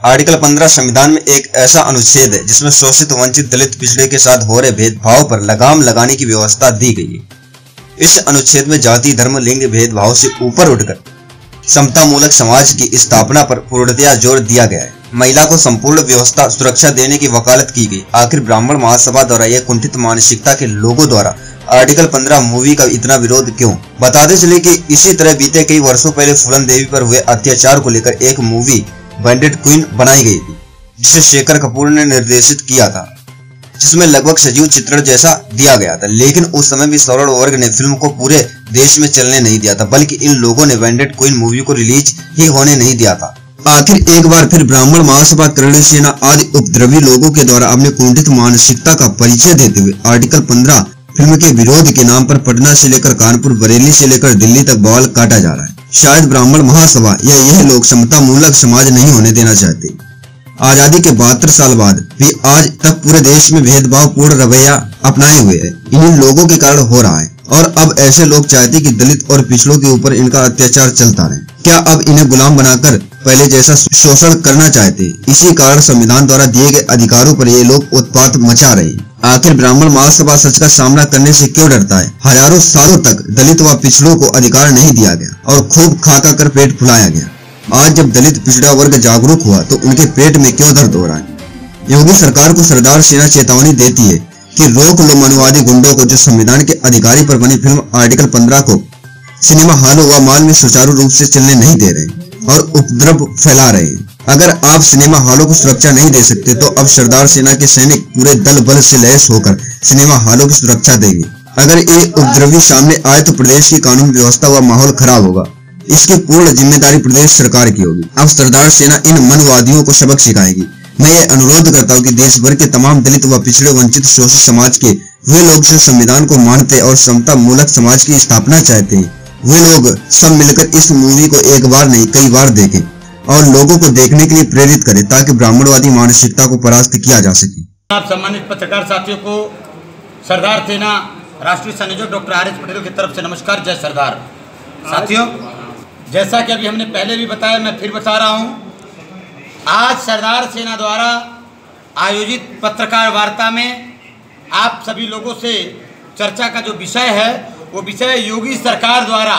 Article 15 संविधान में एक ऐसा अनुच्छेद है जिसमें शोषित, वंचित, दलित, पिछड़े के साथ हो रहे भेदभाव पर लगाम लगाने की व्यवस्था दी गई है। इस अनुच्छेद में जाति, धर्म, लिंग भेदभाव से ऊपर उठकर समता मूलक समाज की स्थापना पर पूर्णतया जोर दिया गया है। महिला को संपूर्ण व्यवस्था सुरक्षा देने की वकालत की गई। आखिर ब्राह्मण महासभा द्वारा यह कुंठित मानसिकता के लोगों द्वारा आर्टिकल 15 मूवी का इतना विरोध क्यों? बताते चले कि इसी तरह बीते कई वर्षों पहले फूलन देवी पर हुए अत्याचार को लेकर एक मूवी बैंडेड क्वीन बनाई गई थी, जिसे शेखर कपूर ने निर्देशित किया था, जिसमें लगभग सजीव चित्रण जैसा दिया गया था। लेकिन उस समय भी सवर्ण वर्ग ने फिल्म को पूरे देश में चलने नहीं दिया था, बल्कि इन लोगों ने बैंडेड क्वीन मूवी को रिलीज ही होने नहीं दिया था। आखिर एक बार फिर ब्राह्मण महासभा, करणी सेना आदि उपद्रवी लोगों के द्वारा अपने कुंठित मानसिकता का परिचय देते हुए आर्टिकल 15 फिल्म के विरोध के नाम पर पटना से लेकर कानपुर, बरेली से लेकर दिल्ली तक बवाल काटा जा रहा है। शायद ब्राह्मण महासभा या यह लोग समता मूलक समाज नहीं होने देना चाहते। आजादी के 72 साल बाद भी आज तक पूरे देश में भेदभाव पूर्ण रवैया अपनाए हुए है। इन्हीं लोगों के कारण हो रहा है और अब ऐसे लोग चाहते कि दलित और पिछड़ों के ऊपर इनका अत्याचार चलता रहे। क्या अब इन्हें गुलाम बनाकर पहले जैसा शोषण करना चाहते? इसी कारण संविधान द्वारा दिए गए अधिकारों पर ये लोग उत्पात मचा रहे हैं। आखिर ब्राह्मण महासभा सच का सामना करने से क्यों डरता है? हजारों सालों तक दलित व पिछड़ों को अधिकार नहीं दिया गया और खूब खा कर पेट फुलाया गया। आज जब दलित पिछड़ा वर्ग जागरूक हुआ तो उनके पेट में क्यों दर्द हो रहा है? योगी सरकार को सरदार सेना चेतावनी देती है कि रोक लो मनुवादी गुंडों को, जो संविधान के अधिकारी पर बनी फिल्म आर्टिकल 15 को सिनेमा हॉलों व मॉल में सुचारू रूप से चलने नहीं दे रहे और उपद्रव फैला रहे हैं। अगर आप सिनेमा हॉलों को सुरक्षा नहीं दे सकते तो अब सरदार सेना के सैनिक पूरे दल बल से लैस होकर सिनेमा हॉलों की सुरक्षा देंगे। अगर ये उपद्रवी सामने आए तो प्रदेश की कानून व्यवस्था व माहौल खराब होगा। इसकी पूर्ण जिम्मेदारी प्रदेश सरकार की होगी। अब सरदार सेना इन मनवादियों को सबक सिखाएगी। मैं ये अनुरोध करता हूँ कि देश भर के तमाम दलित व पिछड़े, वंचित, शोषित समाज के वे लोग जो संविधान को मानते और समता मूलक समाज की स्थापना चाहते हैं, वे लोग सब मिलकर इस मूवी को एक बार नहीं कई बार देखें और लोगों को देखने के लिए प्रेरित करें, ताकि ब्राह्मणवादी मानसिकता को परास्त किया जा सके। आप सम्मानित पत्रकार साथियों को सरदार सेना राष्ट्रीय संयोजक डॉक्टर आर एस पटेल की तरफ से नमस्कार। जय सरदार। साथियों, जैसा कि अभी हमने पहले भी बताया, मैं फिर बता रहा हूं, आज सरदार सेना द्वारा आयोजित पत्रकार वार्ता में आप सभी लोगों से चर्चा का जो विषय है वो विषय योगी सरकार द्वारा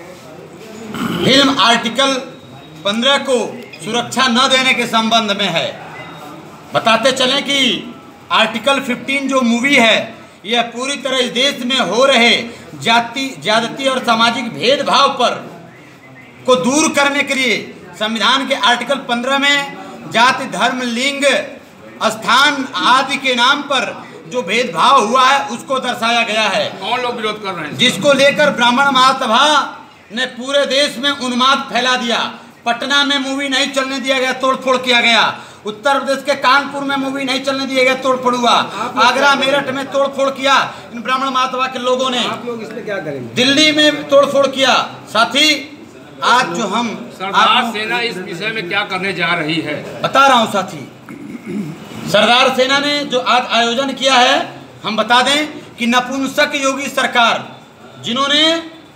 फिल्म आर्टिकल 15 को सुरक्षा न देने के संबंध में है। बताते चलें कि आर्टिकल 15 जो मूवी है यह पूरी तरह इस देश में हो रहे ज्यादती और सामाजिक भेदभाव पर को दूर करने के लिए संविधान के आर्टिकल 15 में जाति, धर्म, लिंग, स्थान आदि के नाम पर जो भेदभाव हुआ है उसको दर्शाया गया है। कौन लोग विरोध कर रहे हैं? जिसको लेकर ब्राह्मण महासभा ने पूरे देश में उन्माद फैला दिया। पटना में मूवी नहीं चलने दिया गया, तोड़फोड़ किया गया। उत्तर प्रदेश के कानपुर में मूवी नहीं चलने दिया गया, तोड़फोड़ हुआ। आगरा, मेरठ में तोड़फोड़ किया इन ब्राह्मण महासभा के लोगों ने। आप लोग इसमें क्या करेंगे? दिल्ली में तोड़फोड़ किया। साथी, आज जो हम सरदार सेना इस विषय में क्या करने जा रही है बता रहा हूं। साथी, सरदार सेना ने जो आज आयोजन किया है, हम बता दें कि नपुंसक योगी सरकार, जिन्होंने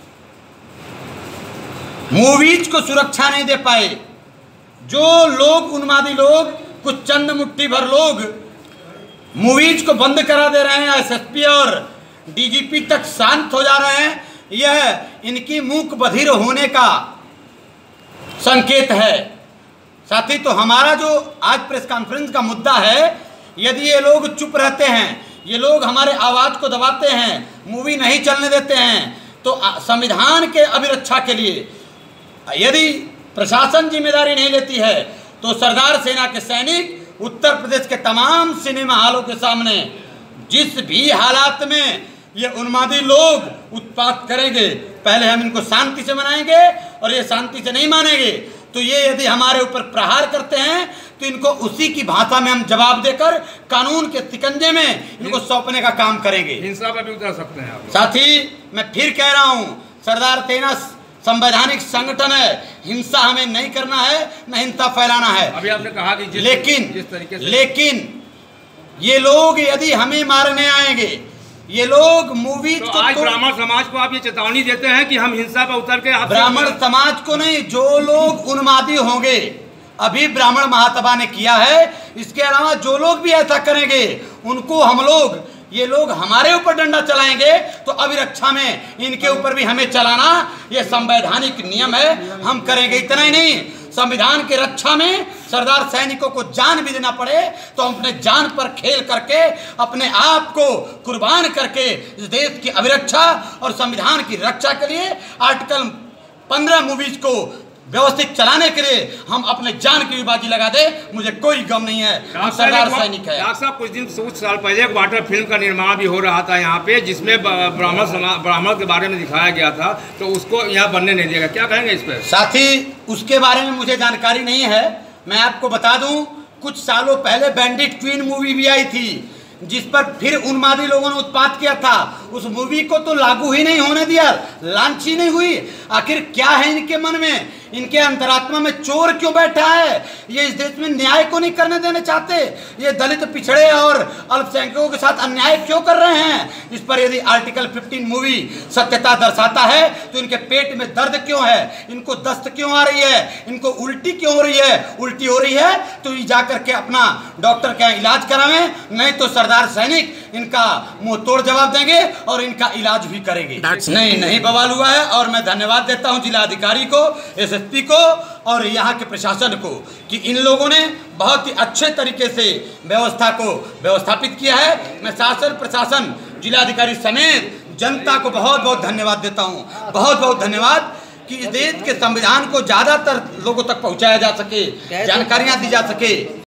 मूवीज को सुरक्षा नहीं दे पाए, जो लोग उन्मादी लोग, कुछ चंद मुट्ठी भर लोग मूवीज को बंद करा दे रहे हैं, एसएसपी और डीजीपी तक शांत हो जा रहे हैं, यह इनकी मूक बधिर होने का संकेत है। साथी, तो हमारा जो आज प्रेस कॉन्फ्रेंस का मुद्दा है, यदि ये लोग चुप रहते हैं, ये लोग हमारे आवाज़ को दबाते हैं, मूवी नहीं चलने देते हैं, तो संविधान के अभिरक्षा के लिए यदि प्रशासन जिम्मेदारी नहीं लेती है तो सरदार सेना के सैनिक उत्तर प्रदेश के तमाम सिनेमा हॉलों के सामने जिस भी हालात में ये उन्मादी लोग उत्पात करेंगे, पहले हम इनको शांति से मनाएंगे और ये शांति से नहीं मानेंगे तो ये यदि हमारे ऊपर प्रहार करते हैं तो इनको उसी की भाषा में हम जवाब देकर कानून के शिकंजे में इनको सौंपने का काम करेंगे। हिंसा पर भी उतर सकते हैं आप। साथी, मैं फिर कह रहा हूँ, सरदार सेना संवैधानिक संगठन है, हिंसा हमें नहीं करना है, न हिंसा फैलाना है। अभी आपने कहा कि लेकिन ये लोग यदि हमें मारने आएंगे, ये लोग मूवीज तो को आज ब्राह्मण समाज को आप ये चेतावनी देते हैं कि हम हिंसा पर उतर के ब्राह्मण समाज को नहीं, जो लोग उन्मादी होंगे, अभी ब्राह्मण महासभा ने किया है। इसके अलावा जो लोग भी ऐसा करेंगे उनको हम लोग, ये लोग हमारे ऊपर डंडा चलाएंगे तो अभिरक्षा में इनके ऊपर भी हमें चलाना, ये संवैधानिक नियम है, हम करेंगे। इतना ही नहीं, संविधान की रक्षा में सरदार सैनिकों को जान भी देना पड़े तो हम अपने जान पर खेल करके, अपने आप को कुर्बान करके इस देश की अभिरक्षा और संविधान की रक्षा के लिए आर्टिकल 15 मूवीज को व्यवस्थित चलाने के लिए हम अपने जान की भी बाजी लगा दे, मुझे कोई गम नहीं है। हम सरदार सैनिक है। डॉक्टर साहब, कुछ साल पहले एक वाटर फिल्म का निर्माण भी हो रहा था यहाँ पे, जिसमें ब्राह्मण के बारे में दिखाया गया था, तो उसको यहाँ बनने नहीं दिया गया। क्या कहेंगे इस पर? साथी, उसके बारे में मुझे जानकारी नहीं है। मैं आपको बता दूं, कुछ सालों पहले बैंडिट क्वीन मूवी भी आई थी, जिस पर फिर उन्मादी लोगों ने उत्पात किया था। उस मूवी को तो लागू ही नहीं होने दिया, लॉन्च ही नहीं हुई। आखिर क्या है इनके मन में, इनके अंतरात्मा में चोर क्यों बैठा है? ये इस देश में न्याय को नहीं करने देना चाहते। ये दलित, पिछड़े और अल्पसंख्यकों के साथ अन्याय क्यों कर रहे हैं? इस पर यदि आर्टिकल 15 मूवी सत्यता दर्शाता है तो इनके पेट में दर्द क्यों है, इनको दस्त क्यों आ रही है, इनको उल्टी क्यों हो रही है? उल्टी हो रही है तो ये जाकर के अपना डॉक्टर का इलाज करावें, नहीं तो सरदार सैनिक इनका मुंह तोड़ जवाब देंगे और इनका इलाज भी करेंगे। नहीं बवाल हुआ है। और मैं धन्यवाद देता हूं जिलाधिकारी को, एसएसपी को और यहाँ के प्रशासन को कि इन लोगों ने बहुत ही अच्छे तरीके से व्यवस्था को व्यवस्थापित किया है। मैं शासन, प्रशासन, जिलाधिकारी समेत जनता को बहुत बहुत धन्यवाद देता हूँ। बहुत बहुत धन्यवाद कि इस देश के संविधान को ज़्यादातर लोगों तक पहुँचाया जा सके, जानकारियाँ दी जा सके।